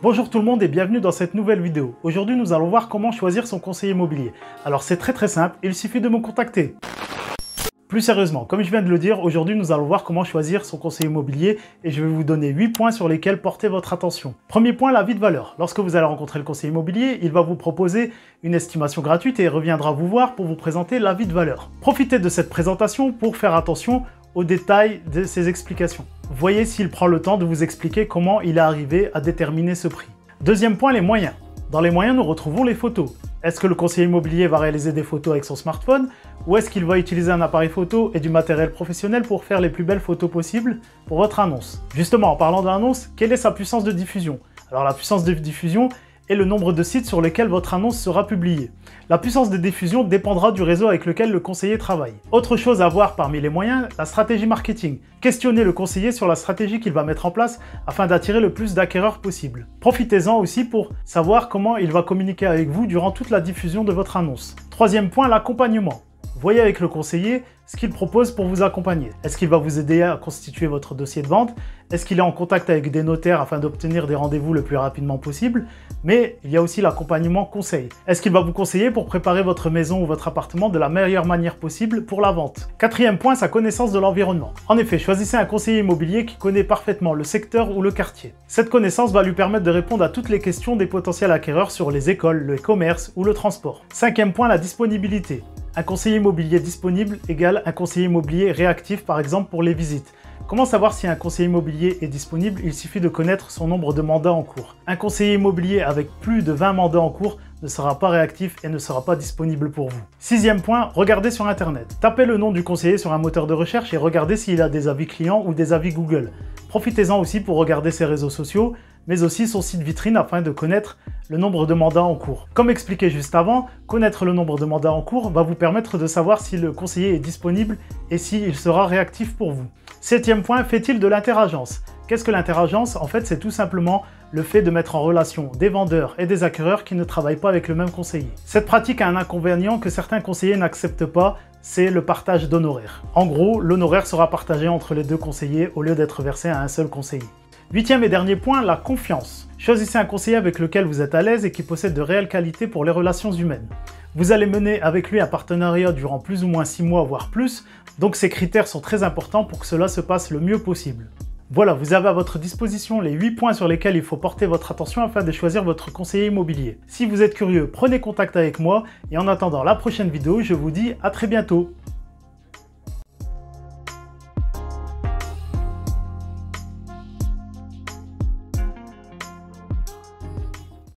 Bonjour tout le monde et bienvenue dans cette nouvelle vidéo. Aujourd'hui nous allons voir comment choisir son conseiller immobilier. Alors c'est très simple, il suffit de me contacter. Plus sérieusement, comme je viens de le dire, aujourd'hui nous allons voir comment choisir son conseiller immobilier et je vais vous donner 8 points sur lesquels porter votre attention. Premier point, l'avis de valeur. Lorsque vous allez rencontrer le conseiller immobilier, il va vous proposer une estimation gratuite et reviendra vous voir pour vous présenter l'avis de valeur. Profitez de cette présentation pour faire attention aux détails de ses explications. Voyez s'il prend le temps de vous expliquer comment il est arrivé à déterminer ce prix. Deuxième point, les moyens. Dans les moyens, nous retrouvons les photos. Est-ce que le conseiller immobilier va réaliser des photos avec son smartphone ou est-ce qu'il va utiliser un appareil photo et du matériel professionnel pour faire les plus belles photos possibles pour votre annonce? Justement, en parlant de l'annonce, quelle est sa puissance de diffusion? Alors la puissance de diffusion est le nombre de sites sur lesquels votre annonce sera publiée. La puissance de diffusion dépendra du réseau avec lequel le conseiller travaille. Autre chose à voir parmi les moyens, la stratégie marketing. Questionnez le conseiller sur la stratégie qu'il va mettre en place afin d'attirer le plus d'acquéreurs possible. Profitez-en aussi pour savoir comment il va communiquer avec vous durant toute la diffusion de votre annonce. Troisième point, l'accompagnement. Voyez avec le conseiller ce qu'il propose pour vous accompagner. Est-ce qu'il va vous aider à constituer votre dossier de vente? Est-ce qu'il est en contact avec des notaires afin d'obtenir des rendez-vous le plus rapidement possible? Mais il y a aussi l'accompagnement conseil. Est-ce qu'il va vous conseiller pour préparer votre maison ou votre appartement de la meilleure manière possible pour la vente? Quatrième point, sa connaissance de l'environnement. En effet, choisissez un conseiller immobilier qui connaît parfaitement le secteur ou le quartier. Cette connaissance va lui permettre de répondre à toutes les questions des potentiels acquéreurs sur les écoles, le commerce ou le transport. Cinquième point, la disponibilité. Un conseiller immobilier disponible égale un conseiller immobilier réactif, par exemple pour les visites. Comment savoir si un conseiller immobilier est disponible? Il suffit de connaître son nombre de mandats en cours. Un conseiller immobilier avec plus de 20 mandats en cours ne sera pas réactif et ne sera pas disponible pour vous. Sixième point, regardez sur Internet. Tapez le nom du conseiller sur un moteur de recherche et regardez s'il a des avis clients ou des avis Google. Profitez-en aussi pour regarder ses réseaux sociaux, mais aussi son site vitrine afin de connaître le nombre de mandats en cours. Comme expliqué juste avant, connaître le nombre de mandats en cours va vous permettre de savoir si le conseiller est disponible et s'il sera réactif pour vous. Septième point, fait-il de l'interagence? Qu'est-ce que l'interagence? En fait, c'est tout simplement le fait de mettre en relation des vendeurs et des acquéreurs qui ne travaillent pas avec le même conseiller. Cette pratique a un inconvénient que certains conseillers n'acceptent pas, c'est le partage d'honoraires. En gros, l'honoraire sera partagé entre les deux conseillers au lieu d'être versé à un seul conseiller. Huitième et dernier point, la confiance. Choisissez un conseiller avec lequel vous êtes à l'aise et qui possède de réelles qualités pour les relations humaines. Vous allez mener avec lui un partenariat durant plus ou moins 6 mois, voire plus, donc ces critères sont très importants pour que cela se passe le mieux possible. Voilà, vous avez à votre disposition les 8 points sur lesquels il faut porter votre attention afin de choisir votre conseiller immobilier. Si vous êtes curieux, prenez contact avec moi et en attendant la prochaine vidéo, je vous dis à très bientôt.